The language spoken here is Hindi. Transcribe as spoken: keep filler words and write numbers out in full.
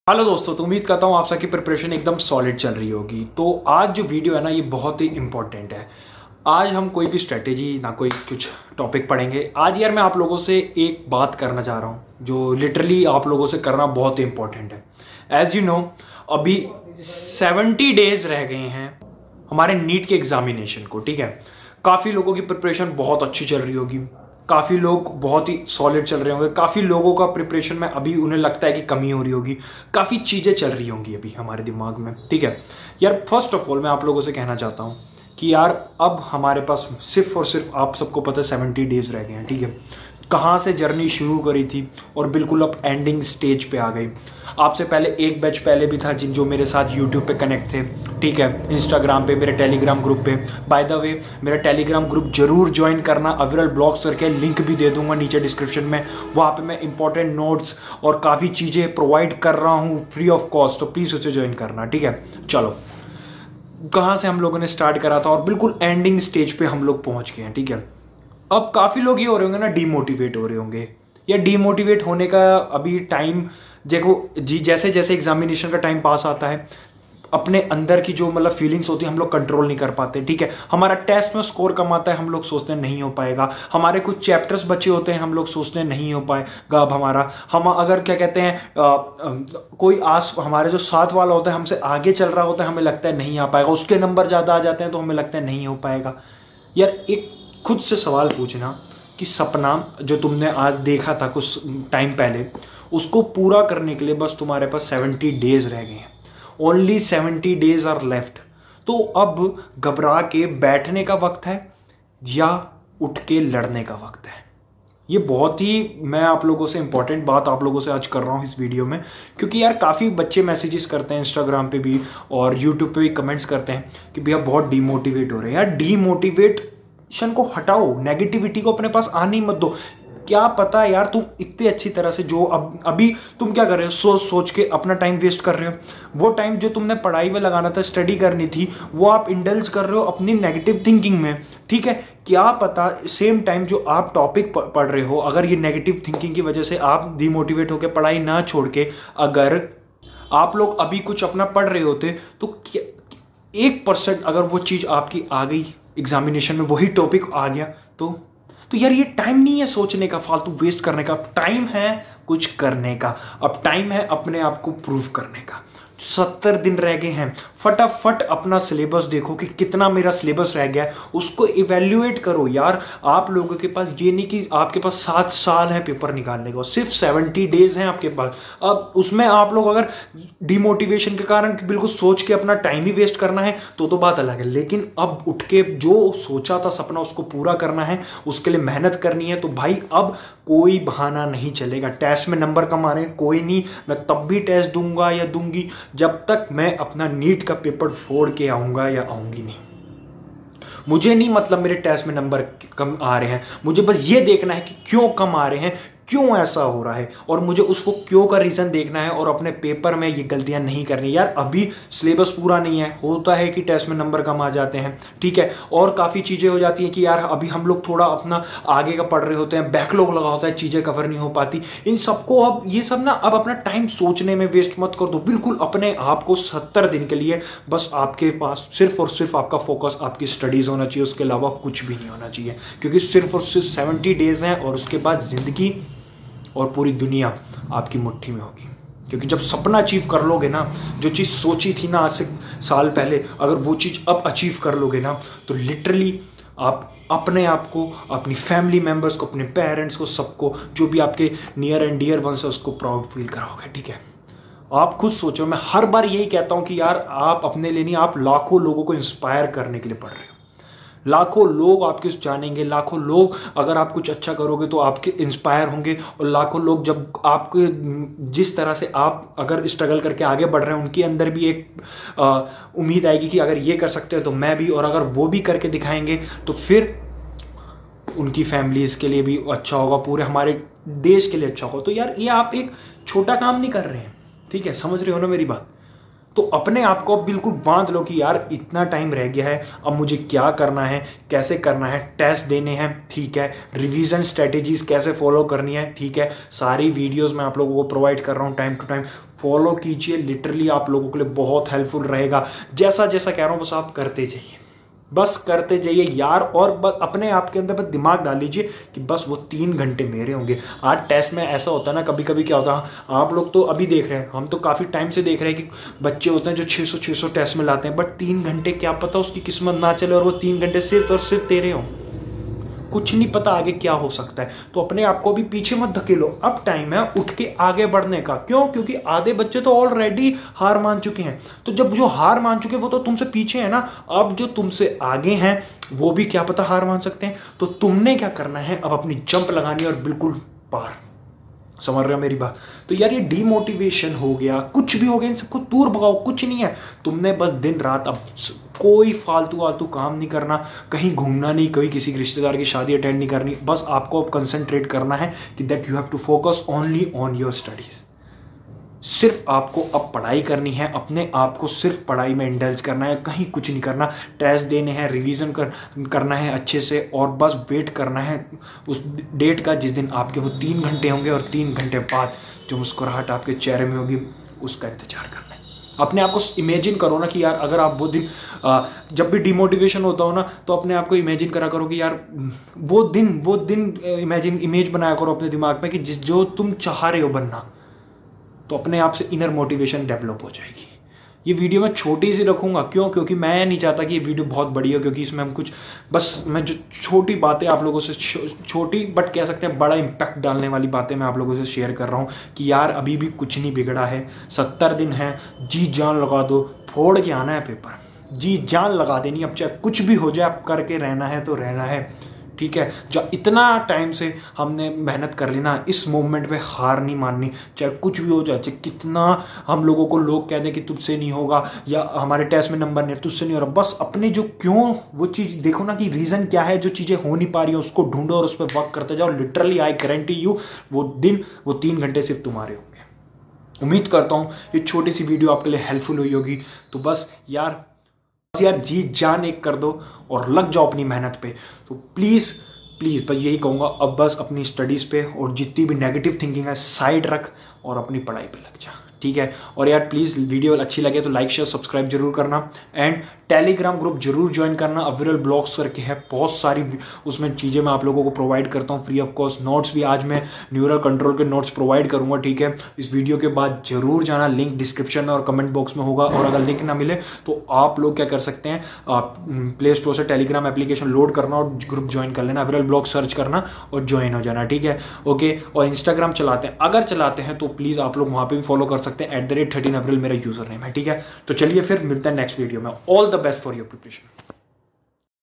हेलो दोस्तों, तो उम्मीद करता हूँ आप सबकी प्रिपरेशन एकदम सॉलिड चल रही होगी। तो आज जो वीडियो है ना, ये बहुत ही इंपॉर्टेंट है। आज हम कोई भी स्ट्रेटेजी ना कोई कुछ टॉपिक पढ़ेंगे। आज यार मैं आप लोगों से एक बात करना चाह रहा हूँ जो लिटरली आप लोगों से करना बहुत ही इंपॉर्टेंट है। एज यू नो, अभी सेवेंटी डेज रह गए हैं हमारे नीट के एग्जामिनेशन को। ठीक है, काफ़ी लोगों की प्रिपरेशन बहुत अच्छी चल रही होगी, काफ़ी लोग बहुत ही सॉलिड चल रहे होंगे, काफ़ी लोगों का प्रिपरेशन में अभी उन्हें लगता है कि कमी हो रही होगी, काफ़ी चीज़ें चल रही होंगी अभी हमारे दिमाग में। ठीक है यार, फर्स्ट ऑफ ऑल मैं आप लोगों से कहना चाहता हूँ कि यार अब हमारे पास सिर्फ और सिर्फ आप सबको पता है सेवेंटी डेज रह गए हैं। ठीक है, कहाँ से जर्नी शुरू करी थी और बिल्कुल अब एंडिंग स्टेज पे आ गई। आपसे पहले एक बैच पहले भी था जिन जो मेरे साथ यूट्यूब पे कनेक्ट थे, ठीक है, इंस्टाग्राम पे, मेरे टेलीग्राम ग्रुप पे। बाय द वे मेरा टेलीग्राम ग्रुप जरूर ज्वाइन करना, अविरल ब्लॉग्स करके लिंक भी दे दूंगा नीचे डिस्क्रिप्शन में। वहाँ पे मैं इंपॉर्टेंट नोट्स और काफ़ी चीज़ें प्रोवाइड कर रहा हूँ फ्री ऑफ कॉस्ट, तो प्लीज़ उसे ज्वाइन करना। ठीक है, चलो कहाँ से हम लोगों ने स्टार्ट करा था और बिल्कुल एंडिंग स्टेज पे हम लोग पहुँच गए हैं। ठीक है, अब काफ़ी लोग ये हो रहे होंगे ना, डीमोटिवेट हो रहे होंगे। या डीमोटिवेट होने का अभी टाइम देखो जी, जैसे जैसे एग्जामिनेशन का टाइम पास आता है अपने अंदर की जो मतलब फीलिंग्स होती है हम लोग कंट्रोल नहीं कर पाते। ठीक है, हमारा टेस्ट में स्कोर कम आता है, हम लोग सोचते हैं नहीं हो पाएगा। हमारे कुछ चैप्टर्स बचे होते हैं, हम लोग सोचते हैं नहीं हो पाएगा अब हमारा। हम अगर क्या कहते हैं आ, आ, कोई आस हमारे जो साथ वाला होता है हमसे आगे चल रहा होता है, हमें लगता है नहीं आ पाएगा। उसके नंबर ज़्यादा आ जाते हैं तो हमें लगता है नहीं हो पाएगा। यार एक खुद से सवाल पूछना कि सपना जो तुमने आज देखा था कुछ टाइम पहले, उसको पूरा करने के लिए बस तुम्हारे पास सेवेंटी डेज रह गए हैं। Only seventy days are left. तो अब घबरा के बैठने का वक्त है या उठ के लड़ने का वक्त है। ये बहुत ही मैं आप लोगों से इंपॉर्टेंट बात आप लोगों से आज कर रहा हूँ इस वीडियो में, क्योंकि यार काफ़ी बच्चे मैसेजेस करते हैं इंस्टाग्राम पे भी और यूट्यूब पे भी कमेंट्स करते हैं कि भैया बहुत डीमोटिवेट हो रहे हैं। यार डीमोटिवेशन को हटाओ, नेगेटिविटी को अपने पास आने मत दो। क्या पता यार तुम इतने अच्छी तरह से जो अब अभी तुम क्या कर रहे हो, सोच सोच के अपना टाइम वेस्ट कर रहे हो। वो टाइम जो तुमने पढ़ाई में लगाना था, स्टडी करनी थी, वो आप इंडल्ज कर रहे हो अपनी नेगेटिव थिंकिंग में। ठीक है, क्या पता सेम टाइम जो आप टॉपिक पढ़ रहे हो, अगर ये नेगेटिव थिंकिंग की वजह से आप डिमोटिवेट होकर पढ़ाई ना छोड़ के अगर आप लोग अभी कुछ अपना पढ़ रहे होते तो एक परसेंट अगर वो चीज़ आपकी आ गई एग्जामिनेशन में, वही टॉपिक आ गया तो तो यार ये टाइम नहीं है सोचने का, फालतू वेस्ट करने का। टाइम है कुछ करने का, अब टाइम है अपने आप को प्रूव करने का। सत्तर दिन रह गए हैं, फटाफट अपना सिलेबस देखो कि कितना मेरा सिलेबस रह गया है, उसको इवेल्युएट करो। यार आप लोगों के पास ये नहीं कि आपके पास सात साल है पेपर निकालने का, सिर्फ सेवेंटी डेज हैं आपके पास। अब उसमें आप लोग अगर डिमोटिवेशन के कारण बिल्कुल सोच के अपना टाइम ही वेस्ट करना है तो तो बात अलग है, लेकिन अब उठ के जो सोचा था सपना उसको पूरा करना है, उसके लिए मेहनत करनी है। तो भाई अब कोई बहाना नहीं चलेगा। टेस्ट में नंबर कम आ रहे हैं कोई नहीं, मैं तब भी टेस्ट दूंगा या दूंगी जब तक मैं अपना नीट का पेपर फोड़ के आऊंगा या आऊंगी नहीं। मुझे नहीं मतलब मेरे टेस्ट में नंबर कम आ रहे हैं, मुझे बस ये देखना है कि क्यों कम आ रहे हैं, क्यों ऐसा हो रहा है, और मुझे उसको क्यों का रीज़न देखना है और अपने पेपर में ये गलतियां नहीं करनी। यार अभी सिलेबस पूरा नहीं है, होता है कि टेस्ट में नंबर कम आ जाते हैं। ठीक है, और काफ़ी चीज़ें हो जाती हैं कि यार अभी हम लोग थोड़ा अपना आगे का पढ़ रहे होते हैं, बैकलॉग लगा होता है, चीज़ें कवर नहीं हो पाती। इन सबको अब ये सब ना अब अपना टाइम सोचने में वेस्ट मत कर दो। बिल्कुल अपने आप को सत्तर दिन के लिए बस आपके पास सिर्फ और सिर्फ आपका फोकस आपकी स्टडीज़ होना चाहिए, उसके अलावा कुछ भी नहीं होना चाहिए, क्योंकि सिर्फ और सिर्फ सेवेंटी डेज हैं और उसके बाद ज़िंदगी और पूरी दुनिया आपकी मुट्ठी में होगी। क्योंकि जब सपना अचीव कर लोगे ना, जो चीज़ सोची थी ना आज से साल पहले, अगर वो चीज़ अब अचीव कर लोगे ना, तो लिटरली आप अपने आप को, अपनी फैमिली मेम्बर्स को, अपने पेरेंट्स को, सबको, जो भी आपके नियर एंड डियर वंस है, उसको प्राउड फील कराओगे। ठीक है, आप खुद सोचो। मैं हर बार यही कहता हूँ कि यार आप अपने लिए नहीं, आप लाखों लोगों को इंस्पायर करने के लिए पढ़ रहे हो। लाखों लोग आपके जानेंगे, लाखों लोग अगर आप कुछ अच्छा करोगे तो आपके इंस्पायर होंगे, और लाखों लोग जब आपके जिस तरह से आप अगर स्ट्रगल करके आगे बढ़ रहे हैं, उनके अंदर भी एक उम्मीद आएगी कि अगर ये कर सकते हैं तो मैं भी, और अगर वो भी करके दिखाएंगे तो फिर उनकी फैमिलीज़ के लिए भी अच्छा होगा, पूरे हमारे देश के लिए अच्छा होगा। तो यार ये आप एक छोटा काम नहीं कर रहे हैं। ठीक है, समझ रहे हो ना मेरी बात। तो अपने आप को बिल्कुल बांध लो कि यार इतना टाइम रह गया है, अब मुझे क्या करना है, कैसे करना है, टेस्ट देने हैं, ठीक है, रिवीजन स्ट्रेटेजीज कैसे फॉलो करनी है, ठीक है, सारी वीडियोस मैं आप लोगों को प्रोवाइड कर रहा हूँ टाइम टू टाइम, फॉलो कीजिए, लिटरली आप लोगों के लिए बहुत हेल्पफुल रहेगा। जैसा जैसा कह रहा हूँ बस आप करते जाइए, बस करते जाइए यार। और बस अपने आप के अंदर बस दिमाग डाल लीजिए कि बस वो तीन घंटे मेरे होंगे। आज टेस्ट में ऐसा होता है ना, कभी कभी क्या होता है, आप लोग तो अभी देख रहे हैं, हम तो काफ़ी टाइम से देख रहे हैं कि बच्चे होते हैं जो छः सौ छः सौ टेस्ट में लाते हैं, बट तीन घंटे क्या पता उसकी किस्मत ना चले और वो तीन घंटे सिर्फ और सिर्फ तेरे हों। कुछ नहीं पता आगे क्या हो सकता है। तो अपने आप को भी पीछे मत धकेलो, अब टाइम है उठ के आगे बढ़ने का। क्यों? क्योंकि आधे बच्चे तो ऑलरेडी हार मान चुके हैं। तो जब जो हार मान चुके वो तो तुमसे पीछे है ना, अब जो तुमसे आगे हैं वो भी क्या पता हार मान सकते हैं। तो तुमने क्या करना है, अब अपनी जंप लगानी और बिल्कुल पार। समझ रहे हो मेरी बात? तो यार ये डीमोटिवेशन हो गया, कुछ भी हो गया, इन सबको दूर भगाओ, कुछ नहीं है। तुमने बस दिन रात अब कोई फालतू फालतू काम नहीं करना, कहीं घूमना नहीं, कोई किसी रिश्तेदार की शादी अटेंड नहीं करनी। बस आपको अब कंसंट्रेट करना है कि that you have to focus only on your studies. सिर्फ आपको अब पढ़ाई करनी है, अपने आप को सिर्फ पढ़ाई में इंडल्ज करना है, कहीं कुछ नहीं करना। टेस्ट देने हैं, रिवीजन कर करना है अच्छे से, और बस वेट करना है उस डेट का जिस दिन आपके वो तीन घंटे होंगे, और तीन घंटे बाद जो मुस्कुराहट आपके चेहरे में होगी उसका इंतजार करना है। अपने आप को इमेजिन करो ना कि यार अगर आप वो दिन आ, जब भी डिमोटिवेशन होता हो ना, तो अपने आप को इमेजिन करा करो कि यार वो दिन वो दिन इमेजिन इमेज बनाया करो अपने दिमाग में कि जिस जो तुम चाह रहे हो बनना। तो अपने आप से इनर मोटिवेशन डेवलप हो जाएगी। ये वीडियो मैं छोटी सी रखूंगा, क्यों? क्योंकि मैं नहीं चाहता कि ये वीडियो बहुत बड़ी हो, क्योंकि इसमें हम कुछ बस मैं जो छोटी बातें आप लोगों से, छोटी बट कह सकते हैं बड़ा इम्पैक्ट डालने वाली बातें मैं आप लोगों से शेयर कर रहा हूँ कि यार अभी भी कुछ नहीं बिगड़ा है। सत्तर दिन है, जी जान लगा दो, फोड़ के आना है पेपर, जी जान लगा देनी। अब चाहे कुछ भी हो जाए, आप करके रहना है तो रहना है, ठीक है। जो इतना टाइम से हमने मेहनत कर ली ना, इस मोमेंट पे हार नहीं माननी, चाहे कुछ भी हो जाए, चाहे कितना हम लोगों को लोग कह दें कि तुझसे नहीं होगा या हमारे टेस्ट में नंबर नहीं है, तुझसे नहीं हो रहा। बस अपने जो क्यों वो चीज़ देखो ना कि रीज़न क्या है, जो चीज़ें हो नहीं पा रही है उसको ढूंढो और उस पर वर्क करते जाओ। लिटरली आई गारंटी यू वो दिन वो तीन घंटे सिर्फ तुम्हारे होंगे। उम्मीद करता हूँ ये छोटी सी वीडियो आपके लिए हेल्पफुल हुई होगी। तो बस यार यार जी जान एक कर दो और लग जाओ अपनी मेहनत पे। तो प्लीज़ प्लीज़ बस यही कहूँगा, अब बस अपनी स्टडीज़ पे और जितनी भी नेगेटिव थिंकिंग है साइड रख और अपनी पढ़ाई पे लग जा, ठीक है। और यार प्लीज़ वीडियो अच्छी लगे तो लाइक शेयर सब्सक्राइब जरूर करना, एंड टेलीग्राम ग्रुप जरूर ज्वाइन करना। अविरल ब्लॉग्स करके है, बहुत सारी उसमें चीज़ें मैं आप लोगों को प्रोवाइड करता हूँ फ्री ऑफ कॉस्ट। नोट्स भी आज मैं न्यूरल कंट्रोल के नोट्स प्रोवाइड करूँगा, ठीक है। इस वीडियो के बाद जरूर जाना, लिंक डिस्क्रिप्शन में और कमेंट बॉक्स में होगा। और अगर लिंक ना मिले तो आप लोग क्या कर सकते हैं, प्ले स्टोर से टेलीग्राम एप्लीकेशन लोड करना और ग्रुप ज्वाइन कर लेना, अविरल ब्लॉग सर्च करना और ज्वाइन हो जाना, ठीक है, ओके। और इंस्टाग्राम चलाते हैं, अगर चलाते हैं तो प्लीज़ आप लोग वहाँ पर भी फॉलो कर सकते हैं, at the rate thirteen April मेरा यूजर नेम है, ठीक है। तो चलिए फिर मिलते हैं नेक्स्ट वीडियो में। All the best for your preparation.